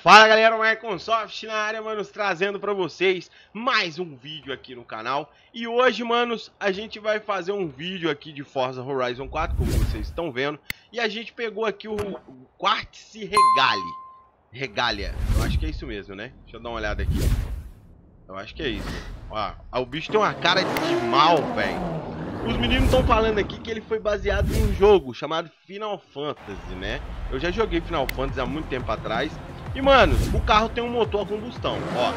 Fala galera, o Microsoft na área, manos, trazendo pra vocês mais um vídeo aqui no canal. E hoje, manos, a gente vai fazer um vídeo aqui de Forza Horizon 4, como vocês estão vendo. E a gente pegou aqui o Quartz Regalia, eu acho que é isso mesmo, né? Deixa eu dar uma olhada aqui. Eu acho que é isso. Ó, o bicho tem uma cara de mal, velho. Os meninos estão falando aqui que ele foi baseado em um jogo chamado Final Fantasy, né? Eu já joguei Final Fantasy há muito tempo atrás. E, mano, o carro tem um motor a combustão, ó.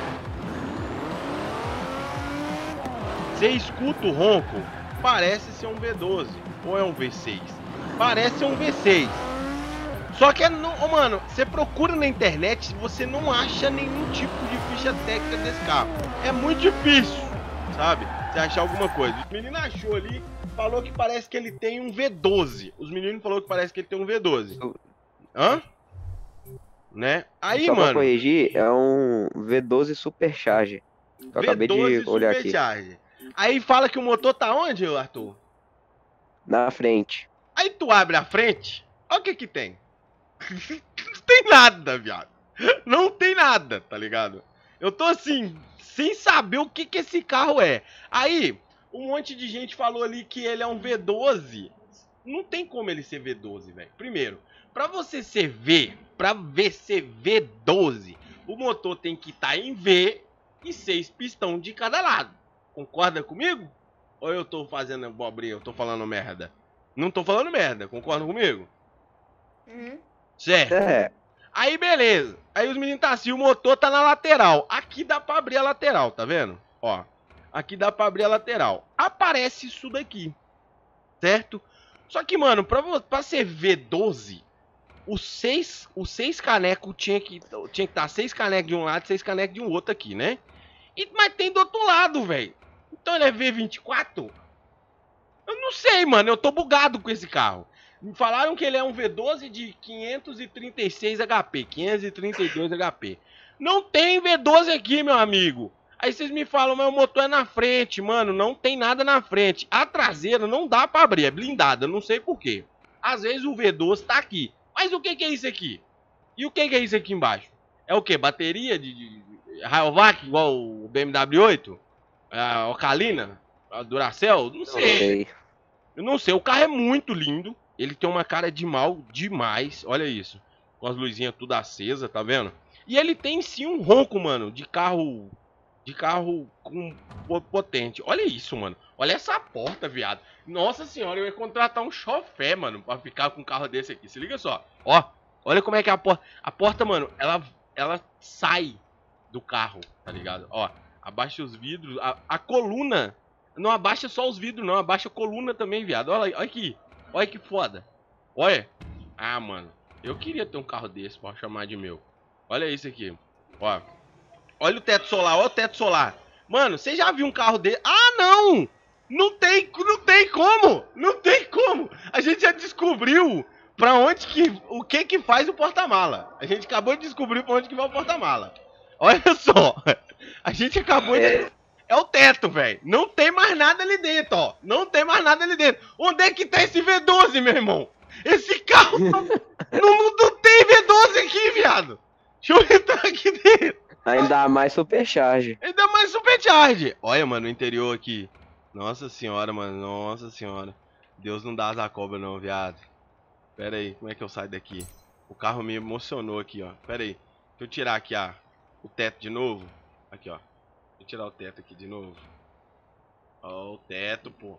Você escuta o ronco, parece ser um V12, ou é um V6. Parece ser um V6. Só que, não, mano, você procura na internet, você não acha nenhum tipo de ficha técnica desse carro. É muito difícil, sabe? Você achar alguma coisa. O menino achou ali, falou que parece que ele tem um V12. Os meninos falaram que parece que ele tem um V12. Hã? Né? Aí, Só pra mano, corrigir, é um V12 Supercharger. Eu acabei de V12 olhar aqui. Supercharger. Aí fala que o motor tá onde, Arthur? Na frente. Aí tu abre a frente, olha o que que tem. Não tem nada, viado. Não tem nada, tá ligado? Eu tô assim, sem saber o que que esse carro é. Aí, um monte de gente falou ali que ele é um V12. Não tem como ele ser V12, velho. Primeiro, pra você ser V, pra ver ser V12, o motor tem que estar em V e 6 pistões de cada lado. Concorda comigo? Ou eu tô fazendo abobrinha, eu tô falando merda? Não tô falando merda, concorda comigo? Certo. É, Aí beleza. Aí os meninos tá assim, o motor tá na lateral. Aqui dá pra abrir a lateral, tá vendo? Ó, aqui dá pra abrir a lateral. Aparece isso daqui, certo? Só que, mano, pra ser V12, os seis canecos tinha que estar 6 canecos de um lado e 6 canecos de um outro aqui, né? Mas tem do outro lado, velho. Então ele é V24? Eu não sei, mano. Eu tô bugado com esse carro. Me falaram que ele é um V12 de 536 HP, 532 HP. Não tem V12 aqui, meu amigo. Aí vocês me falam, mas o motor é na frente, mano. Não tem nada na frente. A traseira não dá pra abrir, é blindada. Não sei porquê. Às vezes o V12 tá aqui. Mas o que que é isso aqui? E o que que é isso aqui embaixo? É o que? Bateria de Rayovac, igual o BMW 8? A Ocalina? A Duracell? Não não sei. sei. Eu não sei, o carro é muito lindo. Ele tem uma cara de mal demais. Olha isso. Com as luzinhas tudo acesa, tá vendo? E ele tem sim um ronco, mano, de carro. De carro com potente. Olha isso, mano. Olha essa porta, viado. Nossa senhora, eu ia contratar um chofé, mano, pra ficar com um carro desse aqui. Se liga só. Ó, olha como é que é a porta. A porta, mano, ela sai do carro, tá ligado? Ó, abaixa os vidros. A coluna. Não abaixa só os vidros, não. Abaixa a coluna também, viado. Olha aqui. Olha que foda. Olha. Ah, mano. Eu queria ter um carro desse pra chamar de meu. Olha isso aqui. Ó. Olha o teto solar. Olha o teto solar. Mano, você já viu um carro desse? Ah, não! Não tem como! Não tem como! A gente já descobriu pra onde que... O que que faz o porta-mala. A gente acabou de descobrir pra onde que vai o porta-mala. Olha só. A gente acabou de... É o teto, velho. Não tem mais nada ali dentro, ó. Não tem mais nada ali dentro. Onde é que tá esse V12, meu irmão? Esse carro não tem V12 aqui, viado. Deixa eu entrar aqui dentro. Ainda mais Supercharger. Ainda mais supercharge. Olha, mano, o interior aqui. Nossa senhora, mano. Nossa senhora. Deus não dá asa à cobra, não, viado. Pera aí, como é que eu saio daqui? O carro me emocionou aqui, ó. Pera aí. Deixa eu tirar aqui, o teto de novo. Aqui, ó. Deixa eu tirar o teto aqui de novo. Ó, o teto, pô.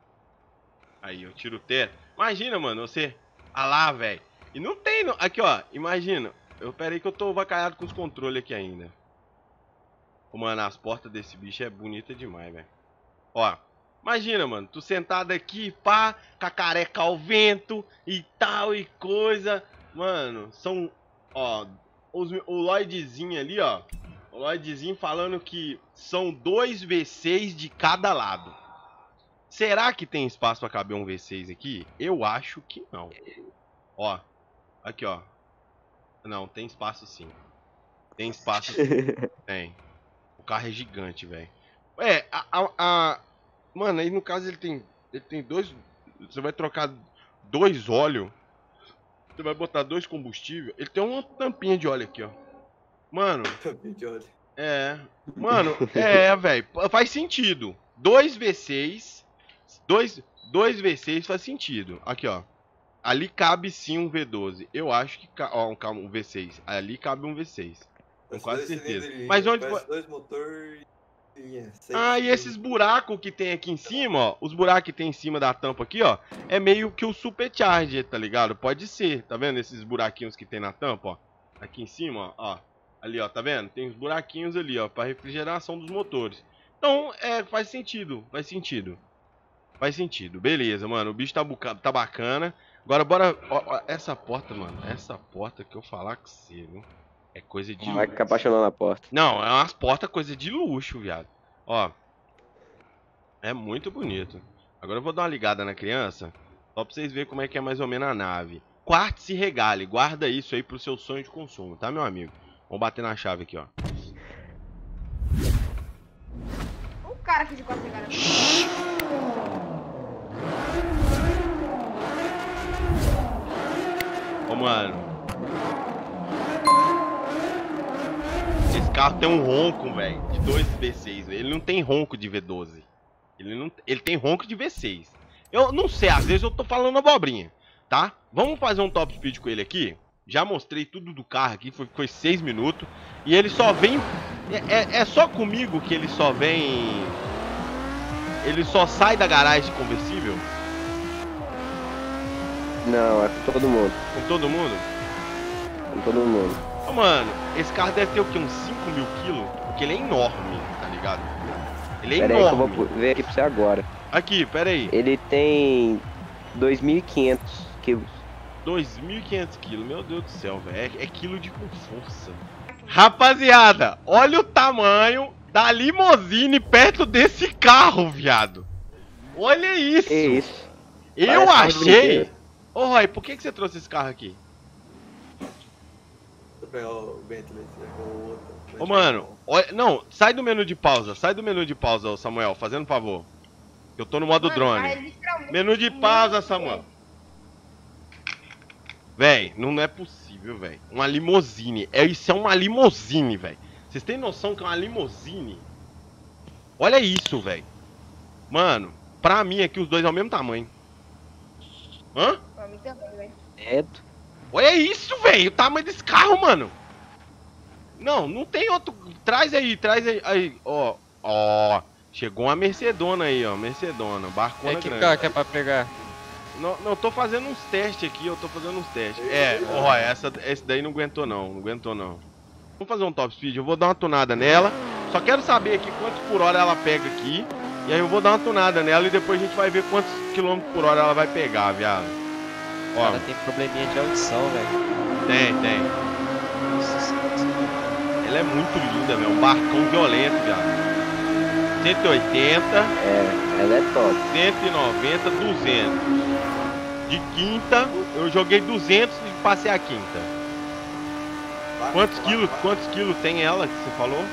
Aí, eu tiro o teto. Imagina, mano, você... Ah lá, velho. E não tem... Não... Aqui, ó. Imagina. Pera aí que eu tô vacaiado com os controles aqui ainda. Ô, mano, as portas desse bicho é bonita demais, velho. Ó. Imagina, mano. Tu sentado aqui, pá. Com a careca ao vento e tal e coisa. Mano, são... Ó. O Lloydzinho ali, ó. O Lloydzinho falando que são 2 V6 de cada lado. Será que tem espaço pra caber um V6 aqui? Eu acho que não. Ó. Aqui, ó. Não, tem espaço sim. Tem espaço sim. Tem. O carro é gigante, velho. É, Mano, aí no caso ele tem dois... Você vai trocar 2 óleos. Você vai botar 2 combustíveis. Ele tem uma tampinha de óleo aqui, ó. Mano, mano, velho, faz sentido. 2v6, 2v6 faz sentido. Aqui, ó. Ali cabe sim um V12. Eu acho que ó, um V6. Ali cabe um V6. Com quase certeza. Mas onde dois motor e e esses buracos que tem aqui em cima, ó, os buracos que tem em cima da tampa aqui, ó, é meio que o supercharger, tá ligado? Pode ser, tá vendo esses buraquinhos que tem na tampa, ó? Aqui em cima, ó. Ali, ó, tá vendo? Tem uns buraquinhos ali, ó, pra refrigeração dos motores. Então, faz sentido, faz sentido. Faz sentido, beleza, mano, o bicho tá bacana. Agora, bora, ó, essa porta, mano, essa porta que eu falar com você, viu? É coisa de... Vai ficar apaixonando a porta. Não, é umas portas coisa de luxo, viado. Ó, é muito bonito. Agora eu vou dar uma ligada na criança, só pra vocês verem como é que é mais ou menos a nave. Quartz e regale, guarda isso aí pro seu sonho de consumo, tá, meu amigo? Vamos bater na chave aqui, ó. O cara aqui de quartz e regale. Ô, mano. Esse carro tem um ronco, velho, de 2V6. Ele não tem ronco de V12. Ele tem ronco de V6. Eu não sei, às vezes eu tô falando abobrinha, tá? Vamos fazer um top speed com ele aqui. Já mostrei tudo do carro aqui, foi 6 minutos. E ele só vem... É só comigo que ele só vem... Ele só sai da garagem conversível? Não, é com todo mundo. Com todo mundo? Com todo mundo. Ô, mano, esse carro deve ter o quê? Uns 5.000 quilos? Porque ele é enorme, tá ligado? Ele é Pera aí que eu enorme. vou ver aqui pra você agora. Aqui, pera aí. Ele tem 2.500 quilos. 2.500 quilos, meu Deus do céu, velho. É quilo de com força. Rapaziada, olha o tamanho da limousine perto desse carro, viado. Olha isso. Que isso? Eu Parece carro de achei... brinquedo. Ô, Roy, por que você trouxe esse carro aqui? Vou pegar o Bentley, o outro. Ô, mano, olha... Não, sai do menu de pausa. Sai do menu de pausa, ô, Samuel, fazendo um favor. Eu tô no modo drone. Menu de pausa, Samuel. Véi, não é possível, véi. Uma limousine. Isso é uma limousine, véi. Vocês têm noção que é uma limousine? Olha isso, véi. Mano, pra mim aqui os dois é o mesmo tamanho. Hã? Pra mim também, velho. Olha isso, véi. O tamanho desse carro, mano. Não tem outro. Traz aí. Aí, ó. Ó. Chegou uma Mercedona aí, ó. Mercedona. Barcona Que grande. carro que é pra pegar? Não, eu tô fazendo uns testes aqui, esse daí não aguentou não, Vamos fazer um top speed, eu vou dar uma tunada nela. Só quero saber aqui quantos por hora ela pega aqui. E aí eu vou dar uma tunada nela e depois a gente vai ver quantos quilômetros por hora ela vai pegar, viado. Ó, Ela tem probleminha de audição, velho. tem. Ela é muito linda, velho, um barcão violento, viado. 180. Ela é top. 190, 200. De quinta, eu joguei 200 e passei a quinta. Quantos quilos tem ela que você falou?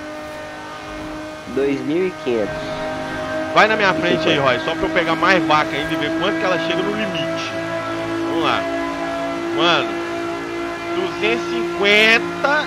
2.500. Vai na minha frente aí, Roy, só pra eu pegar mais vaca ainda e ver quanto que ela chega no limite. Vamos lá. Mano, 250,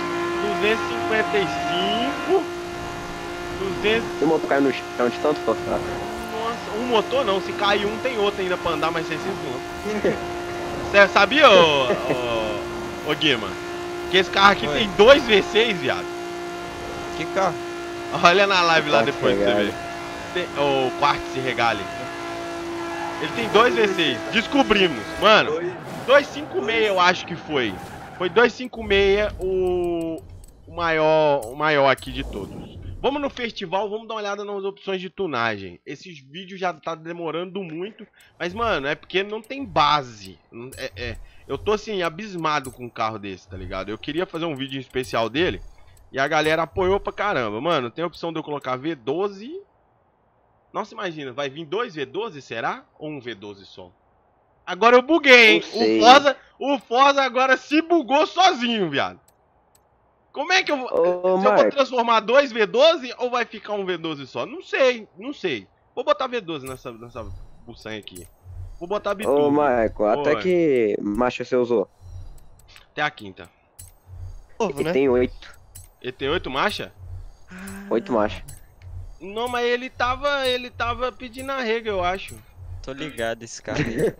255, 200... Se o motor caiu no chão de tanto forçar. Nossa, um motor não, se cair um tem outro ainda pra andar mais 600 km. Você sabia, ô Guima, que esse carro aqui tem 2 V6, viado? Que carro? Olha na live lá Quartz depois pra você Regale. ver. O Quartz Regale. Ele tem 2 V6, descobrimos. Mano, 256 eu acho que foi. Foi 256 o maior aqui de todos. Vamos no festival, vamos dar uma olhada nas opções de tunagem. Esses vídeos já tá demorando muito, mas, mano, é porque não tem base. Eu tô, assim, abismado com um carro desse, tá ligado? Eu queria fazer um vídeo especial dele e a galera apoiou pra caramba. Mano, tem a opção de eu colocar V12. Nossa, imagina, vai vir 2 V12, será? Ou um V12 só? Agora eu buguei, hein? O Forza agora se bugou sozinho, viado. Como é que eu vou... Se eu vou transformar 2 V12 ou vai ficar um V12 só? Não sei. Vou botar V12 nessa buçanha aqui. Vou botar biturbo. Ô, Marco, até que marcha você usou? Até a quinta. Novo, Ele né? tem 8. Ele tem 8 marcha? 8 marchas. Não, mas ele tava pedindo arrego, eu acho. Tô ligado esse cara aí.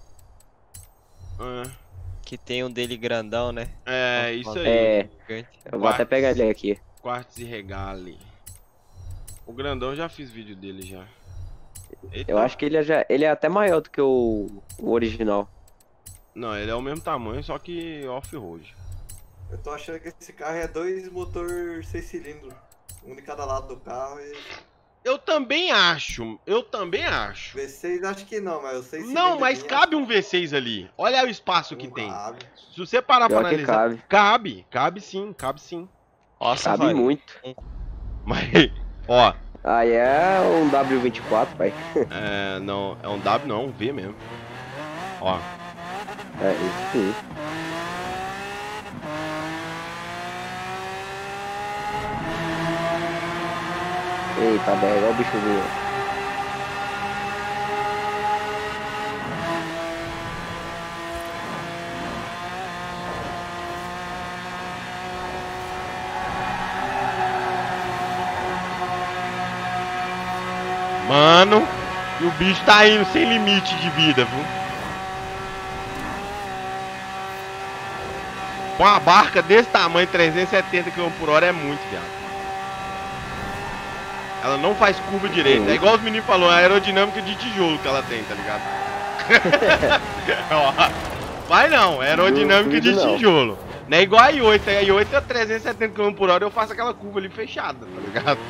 É, Que tem um dele grandão, né? é isso aí. É, Gigante. eu vou até pegar ele aqui. Quartz e regale. O grandão eu já fiz vídeo dele já. Eita. Eu acho que ele é até maior do que o original. Não, ele é o mesmo tamanho, só que off-road. Eu tô achando que esse carro é 2 motor 6 cilindros. Um de cada lado do carro e. Eu também acho. V6 acho que não, mas o 6 cilindros. Não, mas aqui cabe um V6 ali. Olha o espaço que não tem. cabe. Se você parar pra Pior que analisar. cabe. Cabe sim. Nossa, Cabe velho. muito. Mas, ó, Aí é um W24, pai. não, é um W não, um V mesmo. Ó, É isso sim. Eita, velho, olha o bicho vindo. mano, e o bicho tá indo sem limite de vida, viu? Com uma barca desse tamanho, 370 km/h é muito, viado. Ela não faz curva direito. É igual os meninos falaram, a aerodinâmica de tijolo que ela tem, tá ligado? Ó, vai não, é aerodinâmica de Não. tijolo. Não é igual a i8, a i8 é 370 km/h, eu faço aquela curva ali fechada, tá ligado?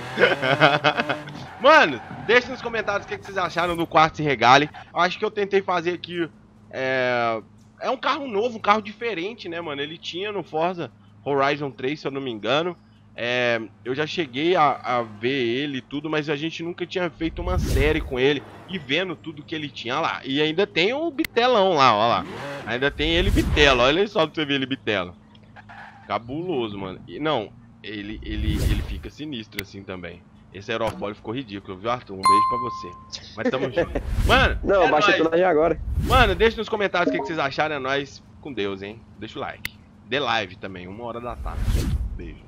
Mano, deixa nos comentários o que vocês acharam do Quartz Regale. Eu acho que eu tentei fazer aqui. É um carro novo, um carro diferente, né, mano? Ele tinha no Forza Horizon 3, se eu não me engano. Eu já cheguei a ver ele e tudo, mas a gente nunca tinha feito uma série com ele e vendo tudo que ele tinha lá. E ainda tem o bitelão lá, ó lá. Ainda tem ele bitelo, olha só pra você ver ele bitelo. Cabuloso, mano. E não, ele fica sinistro assim também. Esse aerofólio ficou ridículo, viu, Arthur? Um beijo pra você. Mas tamo junto. Mano, Não, baixa nóis. tudo aí agora. Mano, deixa nos comentários o que vocês acharam. É nóis. Com Deus, hein? Deixa o like. Dê live também, 1h da tarde. Beijo.